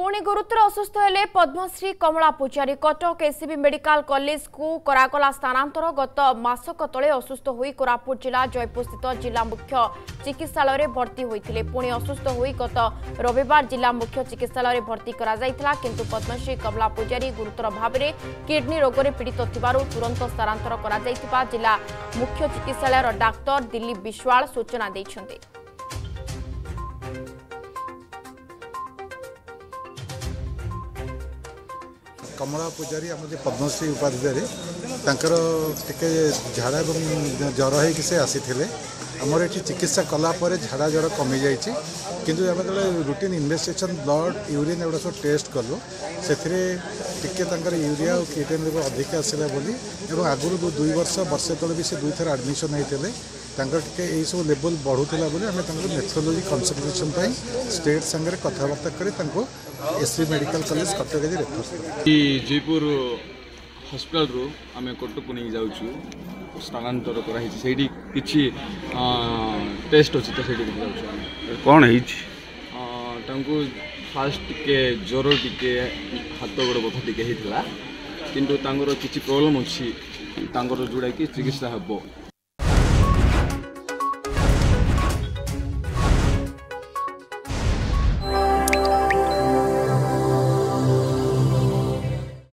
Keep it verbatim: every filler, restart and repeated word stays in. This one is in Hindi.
पुणी गुरुतर असुस्थ हेले पद्मश्री कमला पूजारी कटक एसीबी मेडिकल कॉलेज को करागला स्थानांतर गत मासक तले असुस्थ होई कोरापुट जिला जयपुर स्थित जिला मुख्य चिकित्सालय भर्ती होइथिले। पुणी असुस्थ होई गत रविवार जिला मुख्य चिकित्सालय भर्ती करा जायथिला, किंतु पद्मश्री कमला पूजारी गुरुतर भाव में किडनी रोग में पीड़ित थिबारु तुरंत स्थानांतर करा जायथिबा जिला मुख्य चिकित्सालय डाक्टर दिलीप विश्वाल सूचना दैछन्ते। कमला पूजारी आम पद्मश्री उपाधिधारी टे झाड़ा और ज्वर हो से आसी आमर ये चिकित्सा कलापर झाड़ा ज्वर कमी जाइए, किंतु आम जो रुटीन इन्वेस्टिगेशन ब्लड यूरिन एगुड़ा सब टेस्ट कलु से यूरिया और किडनी रोग अधिक आसला बोली आगुरी दुई वर्ष वर्षे तले भी से दुई थर एडमिशन होते टे सब लेवल बढ़ुला बोली आम नेफ्रोलोजी कंसल्टेशन स्टेट सांगे कथबार्ता कर SC medical college Cuttack refer Jaipur hospital रू आम कटक को नहीं जाऊँ स्थानांतर कराई किसी टेस्ट अच्छी तो से कौन है फास्ट टे ज्वर टे हाथ गोड़ बथा टे किंतु किसी प्रोब्लेम अच्छी जोड़ा कि चिकित्सा हम